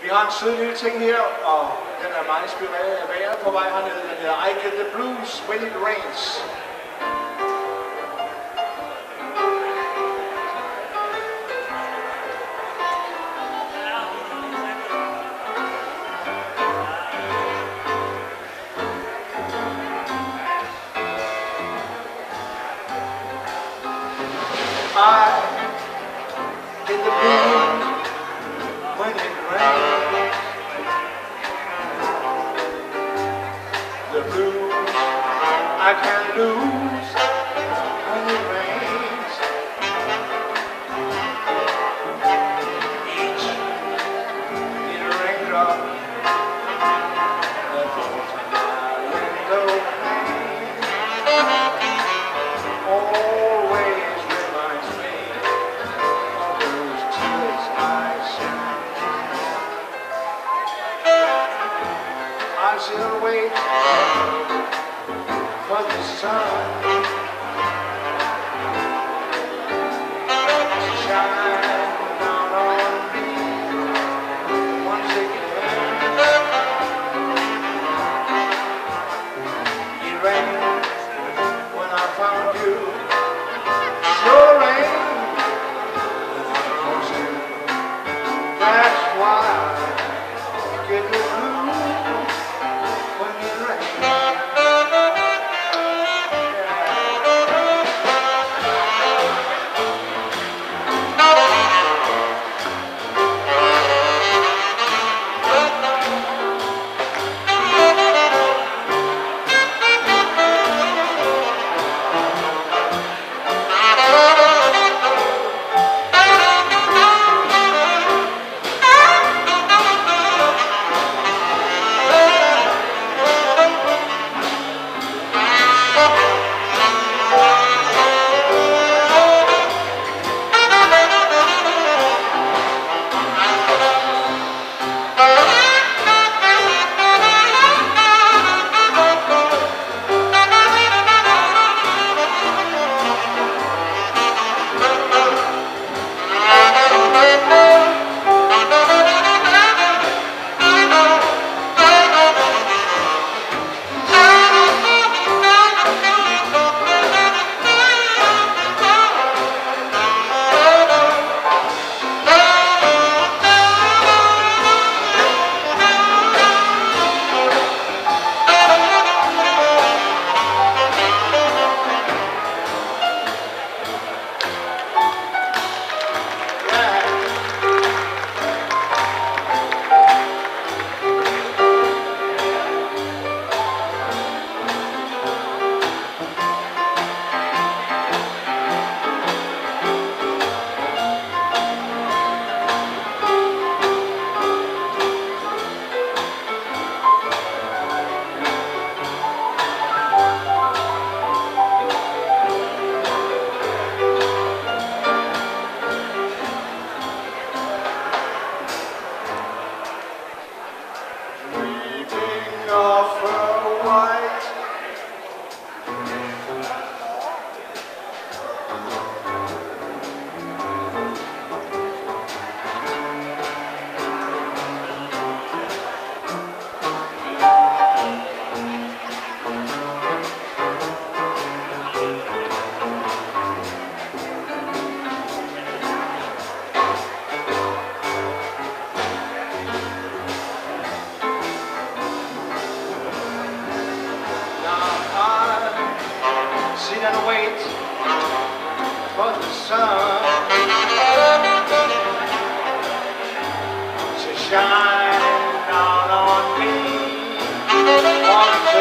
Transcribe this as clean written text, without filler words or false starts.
Vi har en sød lille ting her, og den er meget inspireret af vejret på vej hernede. Den hedder I Get the Blues When It Rains. I get the blues when it rains. The blues I can't lose when it rains. Each little raindrop that falls on my window pane always reminds me of those tears I shed. I still wait for the sun to shine down on me once again. It rained when I found you. Sure rained when I was you. That's why I get the blues when it rains. Sit and wait for the sun to shine down on me.